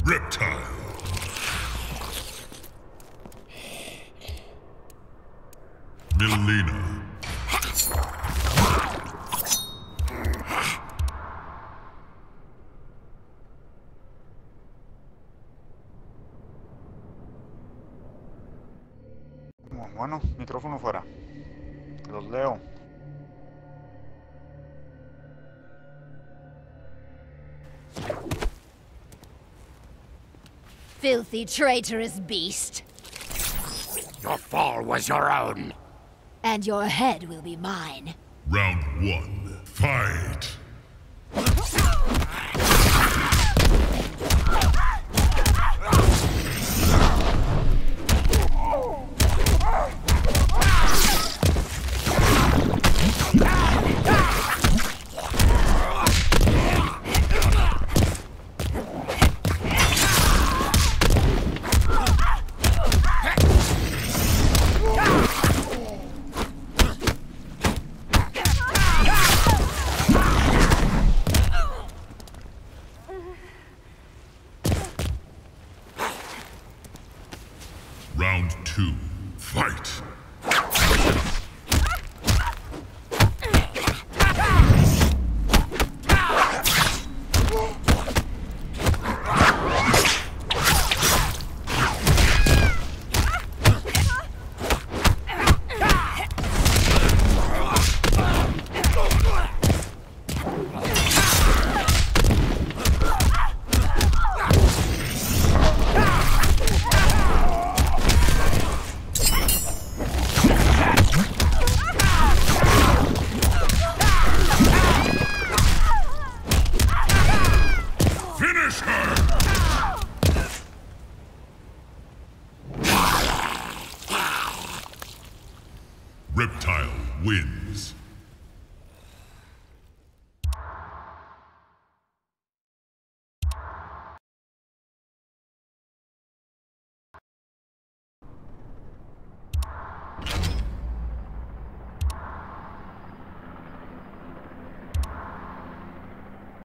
Reptile. Mileena. Bueno, micrófono fuera. Los leo. Filthy, traitorous beast. Your fall was your own. And your head will be mine. Round 1. Fight! Round 2. Fight! Reptile wins.